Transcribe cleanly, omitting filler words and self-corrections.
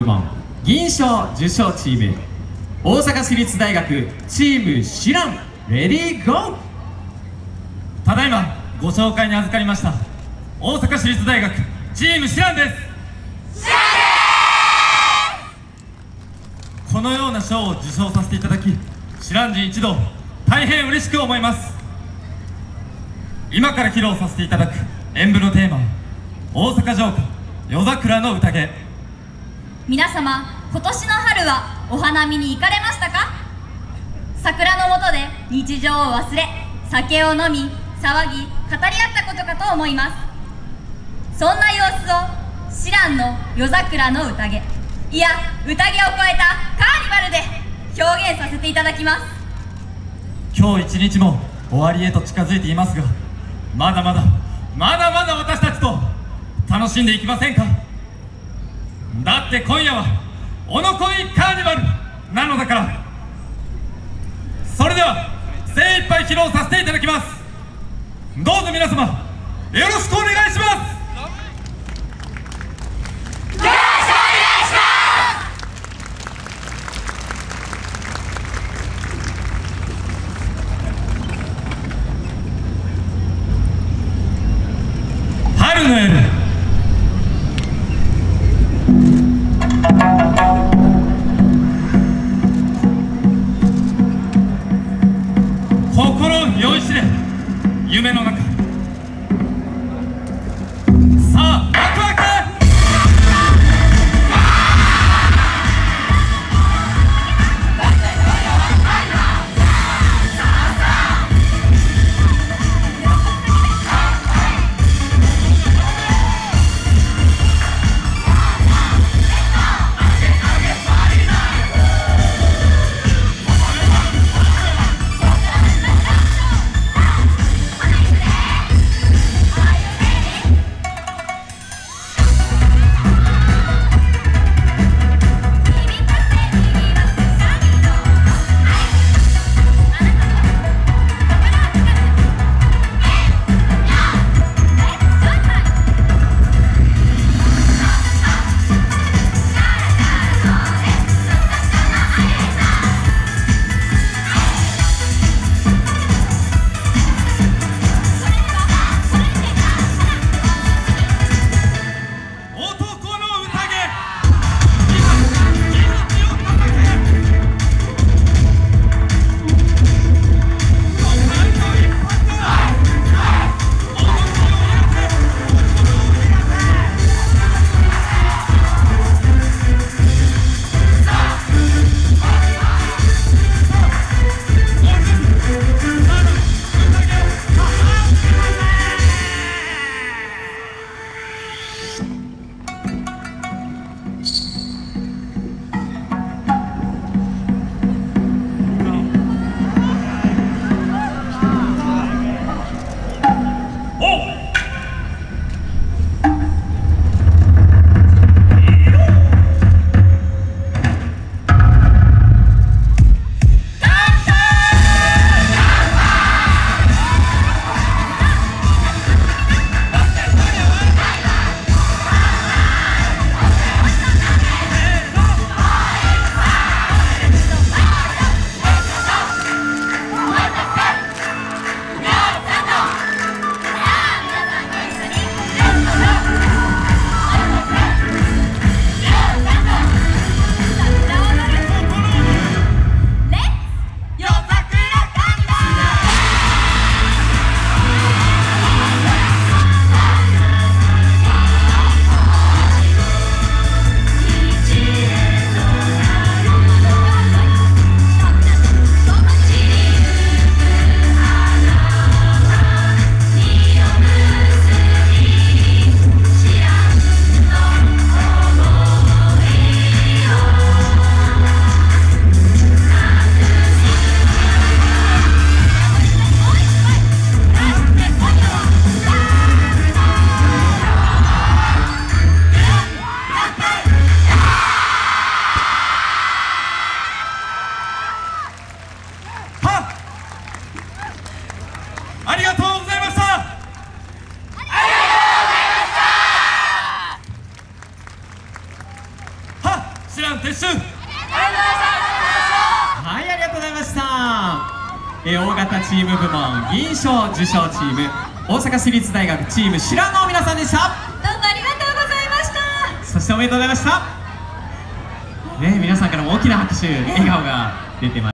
門銀賞受賞チーム、大阪市立大学チームシラン、レディーゴー。 ただいまご紹介に預かりました大阪市立大学チームシランです。このような賞を受賞させていただき、シラン人一同大変嬉しく思います。今から披露させていただく演舞のテーマは大阪城下夜桜の宴。 皆様、今年の春はお花見に行かれましたか？桜の下で日常を忘れ、酒を飲み、騒ぎ、語り合ったことかと思います。そんな様子をシランの夜桜の宴、いや宴を超えたカーニバルで表現させていただきます。 今日一日も終わりへと近づいていますが、まだまだ私たちと楽しんでいきませんか？だって今夜はおのこいカーニバルなのだから。それでは精一杯披露させていただきます。どうぞ皆様よろしくお願いします。春の夜、心酔いしれ夢の中、 知らん撤収。 はい、ありがとうございました。大型チーム部門銀賞受賞チーム大阪市立大学チーム知らんの皆さんでした。 どうもありがとうございました。 そしておめでとうございました。ね、皆さんからも大きな拍手、笑顔が出てます。